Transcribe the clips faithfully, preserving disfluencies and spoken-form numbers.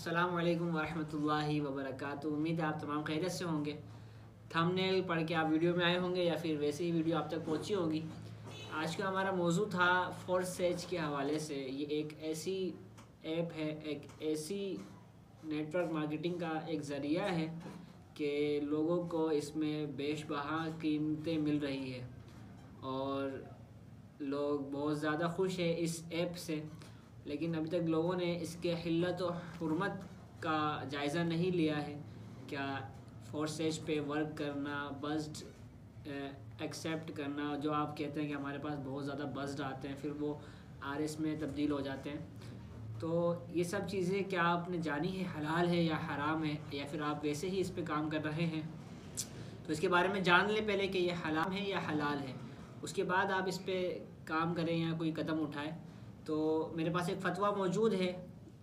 السلام علیکم ورحمۃ اللہ وبرکاتہ۔ امید ہے آپ تمام خیریت سے ہوں گے۔ تھمبنیل پڑھ کے آپ ویڈیو میں آئے ہوں گے یا پھر ویسے ہی ویڈیو آپ تک پہنچی ہوگی۔ آج کا ہمارا موضوع تھا فورسیج کے حوالے سے۔ یہ ایک ایسی ایپ ہے، ایک ایسی نیٹ ورک مارکیٹنگ کا ایک ذریعہ ہے کہ لوگوں کو اس میں بیش بہا قیمتیں مل رہی ہے اور لوگ بہت زیادہ خوش ہیں اس ایپ سے، لیکن ابھی تک لوگوں نے اس کے حلت و حرمت کا جائزہ نہیں لیا ہے۔ کیا فورسیج پہ ورک کرنا، بزڈ ایکسیپٹ کرنا، جو آپ کہتے ہیں کہ ہمارے پاس بہت زیادہ بزڈ آتے ہیں پھر وہ آر ایس میں تبدیل ہو جاتے ہیں، تو یہ سب چیزیں کیا آپ نے جانی ہے حلال ہے یا حرام ہے، یا پھر آپ ویسے ہی اس پہ کام کر رہے ہیں؟ تو اس کے بارے میں جان لیں پہلے کہ یہ حرام ہے یا حلال ہے، اس کے بعد آپ اس پہ کام کریں یا کوئی قدم اٹھائیں۔ تو میرے پاس ایک فتویٰ موجود ہے،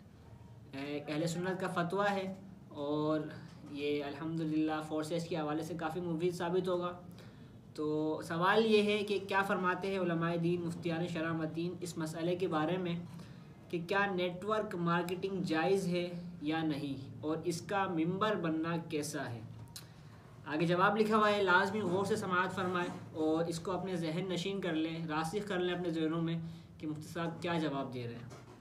اہل سنت کا فتویٰ ہے، اور یہ الحمدللہ فورسیج کے حوالے سے کافی مفید ثابت ہوگا۔ تو سوال یہ ہے کہ کیا فرماتے ہیں علماء دین، مفتیان شرع متین اس مسئلے کے بارے میں کہ کیا نیٹ ورک مارکیٹنگ جائز ہے یا نہیں، اور اس کا ممبر بننا کیسا ہے۔ آگے جواب لکھا ہوا ہے، لازمی غور سے سماعت فرمائیں اور اس کو اپنے ذہن نشین کر لیں، راسخ کر لیں اپنے ذہنوں میں کہ مفتی صاحب کیا جواب دے رہے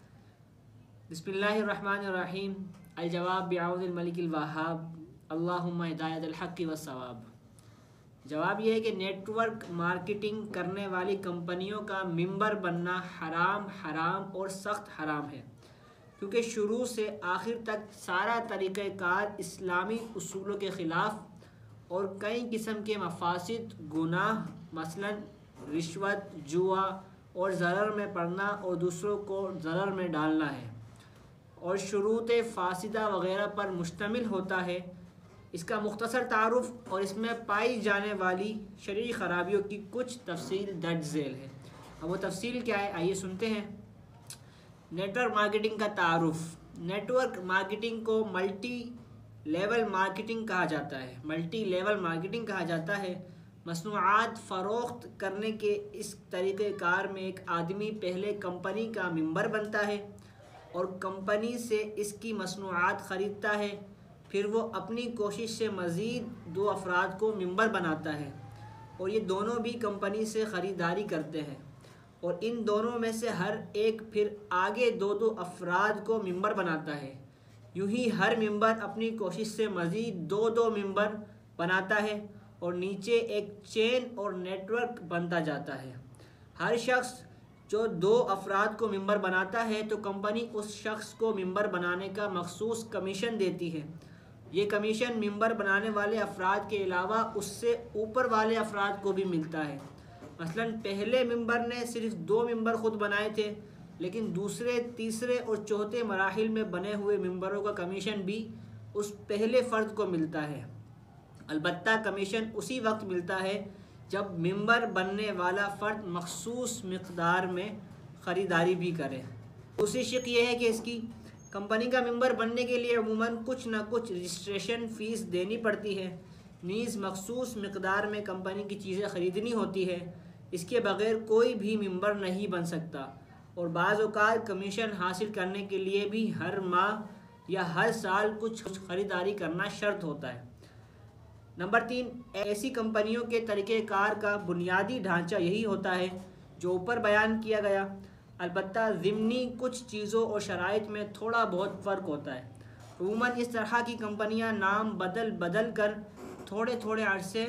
ہیں۔ بسم اللہ الرحمن الرحیم۔ الجواب بعون الملک الوہاب، اللہم ہدایت الحق والصواب۔ جواب یہ ہے کہ نیٹ ورک مارکیٹنگ کرنے والی کمپنیوں کا ممبر بننا حرام حرام اور سخت حرام ہے، کیونکہ شروع سے آخر تک سارا طریقہ کار اسلامی اصولوں کے خلاف اور کئی قسم کے مفاسد، گناہ، مثلا رشوت، جوا اور ضرر میں پڑنا اور دوسروں کو ضرر میں ڈالنا ہے، اور شروط فاسدہ وغیرہ پر مشتمل ہوتا ہے۔ اس کا مختصر تعارف اور اس میں پائی جانے والی شرعی خرابیوں کی کچھ تفصیل درج ذیل ہے۔ اب وہ تفصیل کیا ہے، آئیے سنتے ہیں۔ نیٹ ورک مارکیٹنگ کا تعارف۔ نیٹ ورک مارکیٹنگ کو ملٹی لیول مارکیٹنگ کہا جاتا ہے ملٹی لیول مارکیٹنگ کہا جاتا ہے مصنوعات فروخت کرنے کے اس طریقہ کار میں ایک آدمی پہلے کمپنی کا ممبر بنتا ہے اور کمپنی سے اس کی مصنوعات خریدتا ہے، پھر وہ اپنی کوشش سے مزید دو افراد کو ممبر بناتا ہے، اور یہ دونوں بھی کمپنی سے خریداری کرتے ہیں، اور ان دونوں میں سے ہر ایک پھر آگے دو دو افراد کو ممبر بناتا ہے۔ یوں ہی ہر ممبر اپنی کوشش سے مزید دو دو ممبر بناتا ہے اور نیچے ایک چین اور نیٹ ورک بنتا جاتا ہے۔ ہر شخص جو دو افراد کو ممبر بناتا ہے تو کمپنی اس شخص کو ممبر بنانے کا مخصوص کمیشن دیتی ہے۔ یہ کمیشن ممبر بنانے والے افراد کے علاوہ اس سے اوپر والے افراد کو بھی ملتا ہے۔ مثلا پہلے ممبر نے صرف دو ممبر خود بنائے تھے، لیکن دوسرے، تیسرے اور چوتھے مراحل میں بنے ہوئے ممبروں کا کمیشن بھی اس پہلے فرد کو ملتا ہے۔ البتہ کمیشن اسی وقت ملتا ہے جب ممبر بننے والا فرد مخصوص مقدار میں خریداری بھی کرے۔ دوسری شق یہ ہے کہ اس کی کمپنی کا ممبر بننے کے لیے عموماً کچھ نہ کچھ رجسٹریشن فیس دینی پڑتی ہے، نیز مخصوص مقدار میں کمپنی کی چیزیں خریدنی ہوتی ہے۔ اس کے بغیر کوئی بھی ممبر نہیں بن سکتا، اور بعض اوقات کمیشن حاصل کرنے کے لیے بھی ہر ماہ یا ہر سال کچھ خریداری کرنا شرط ہوتا ہے۔ نمبر تین، ایسی کمپنیوں کے طریقہ کار کا بنیادی ڈھانچہ یہی ہوتا ہے جو اوپر بیان کیا گیا، البتہ ضمنی کچھ چیزوں اور شرائط میں تھوڑا بہت فرق ہوتا ہے۔ عموماً اس طرح کی کمپنیاں نام بدل بدل کر تھوڑے تھوڑے عرصے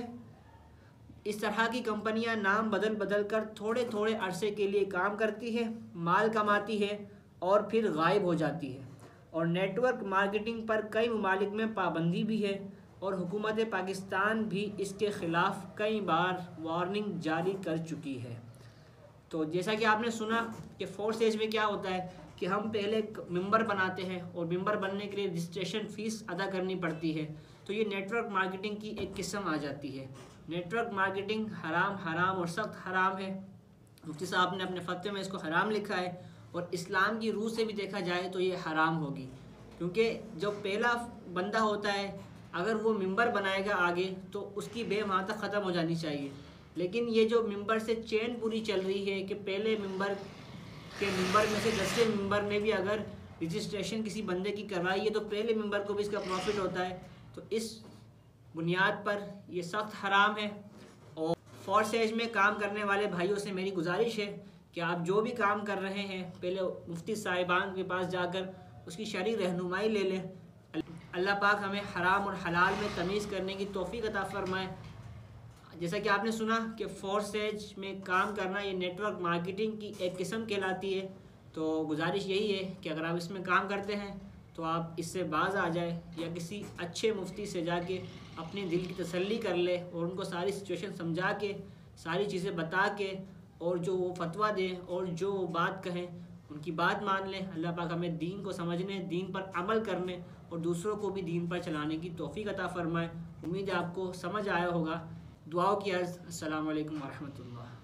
اس طرح کی کمپنیاں نام بدل بدل کر تھوڑے تھوڑے عرصے کے لیے کام کرتی ہے، مال کماتی ہے اور پھر غائب ہو جاتی ہے۔ اور نیٹ ورک مارکیٹنگ پر کئی ممالک میں پابندی بھی ہے، اور حکومت پاکستان بھی اس کے خلاف کئی بار وارننگ جاری کر چکی ہے۔ تو جیسا کہ آپ نے سنا کہ فورسیج میں کیا ہوتا ہے کہ ہم پہلے ممبر بناتے ہیں اور ممبر بننے کے لیے رجسٹریشن فیس ادا کرنی پڑتی ہے، تو یہ نیٹ ورک مارکیٹنگ کی ایک قسم آ جاتی ہے۔ نیٹ ورک مارکیٹنگ حرام حرام اور سخت حرام ہے۔ مفتی صاحب نے اپنے فتوے میں اس کو حرام لکھا ہے، اور اسلام کی روح سے بھی دیکھا جائے تو یہ حرام ہوگی، کیونکہ جو پہلا بندہ ہوتا ہے اگر وہ ممبر بنائے گا آگے تو اس کی بے وہاں تک ختم ہو جانی چاہیے، لیکن یہ جو ممبر سے چین پوری چل رہی ہے کہ پہلے ممبر کے ممبر میں سے دسویں ممبر نے بھی اگر رجسٹریشن کسی بندے کی کروائی ہے تو پہلے ممبر کو بھی اس کا پروفٹ ہوتا ہے، تو اس بنیاد پر یہ سخت حرام ہے۔ اور فورس ایج میں کام کرنے والے بھائیوں سے میری گزارش ہے کہ آپ جو بھی کام کر رہے ہیں پہلے مفتی صاحبان کے پاس جا کر اس کی شرعی رہنمائی لے لیں۔ اللہ پاک ہمیں حرام اور حلال میں تمیز کرنے کی توفیق عطا فرمائے۔ جیسا کہ آپ نے سنا کہ فورس ایج میں کام کرنا یہ نیٹ ورک مارکیٹنگ کی ایک قسم کہلاتی ہے، تو گزارش یہی ہے کہ اگر آپ اس میں کام کرتے ہیں تو آپ اس سے باز آ جائے یا کسی اچھے مفتی سے جا کے اپنی دل کی تسلی کر لے اور ان کو ساری سچویشن سمجھا کے ساری چیزیں بتا کے اور جو وہ فتویٰ دیں اور جو وہ بات کہیں ان کی بات مان لیں۔ اللہ پاک ہمیں دین کو سمجھنے، دین پر عمل کرنے اور دوسروں کو بھی دین پر چلانے کی توفیق عطا فرمائے۔ امید ہے آپ کو سمجھ آیا ہوگا۔ دعاؤں کی عرض، السلام علیکم ورحمۃ اللہ۔